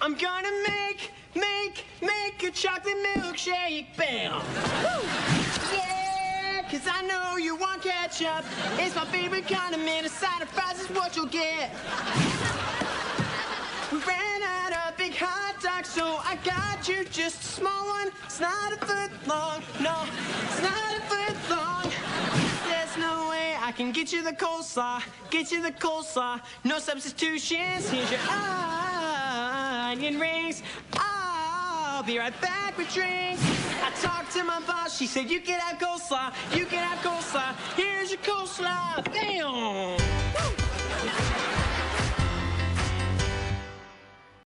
I'm gonna make a chocolate milkshake. Bam! Woo! Yeah, 'cause I know you want ketchup. It's my favorite condiment. A side of fries is what you'll get. We ran out of big hot dogs, so I got you just a small one. It's not a foot long. No, it's not a foot long. There's no way I can get you the coleslaw. Get you the coleslaw. No substitutions. Here's your onion rings. I'll be right back with drinks. I talked to my boss. She said, you can have coleslaw. You can have coleslaw. Here's your coleslaw. Bam! Woo!